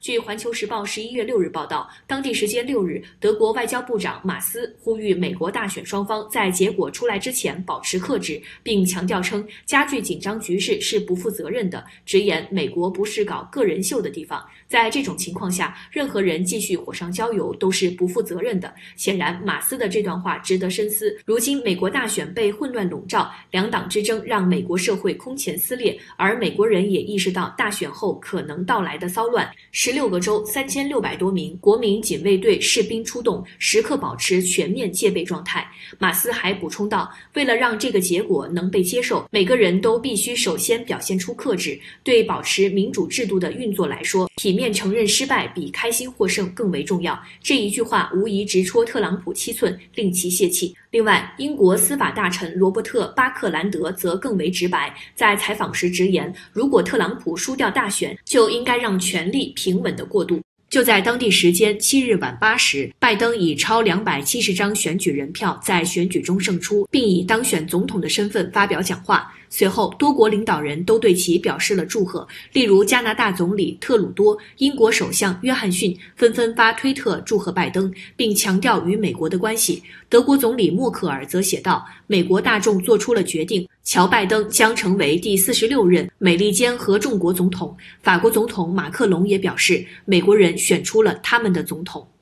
据《环球时报》11月6日报道，当地时间6日，德国外交部长马斯呼吁美国大选双方在结果出来之前保持克制，并强调称加剧紧张局势是不负责任的，直言美国不是搞个人秀的地方。在这种情况下，任何人继续火上浇油都是不负责任的。显然，马斯的这段话值得深思。如今美国大选被混乱笼罩，两党之争让美国社会空前撕裂，而美国人也意识到大选后可能到来的骚乱。16个州3600多名国民警卫队士兵出动，时刻保持全面戒备状态。马斯还补充道，为了让这个结果能被接受，每个人都必须首先表现出克制。对保持民主制度的运作来说，体面承认失败比开心获胜更为重要。这一句话无疑直戳特朗普7寸，令其泄气。另外，英国司法大臣罗伯特·巴克兰德则更为直白，在采访时直言，如果特朗普输掉大选，就应该让权力平稳地过渡。就在当地时间7日晚8时，拜登以超270张选举人票在选举中胜出，并以当选总统的身份发表讲话。随后，多国领导人都对其表示了祝贺，例如加拿大总理特鲁多、英国首相约翰逊纷纷发推特祝贺拜登，并强调与美国的关系。德国总理默克尔则写道，美国大众做出了决定，乔·拜登将成为第46任美利坚合众国总统。法国总统马克龙也表示，美国人选出了他们的总统。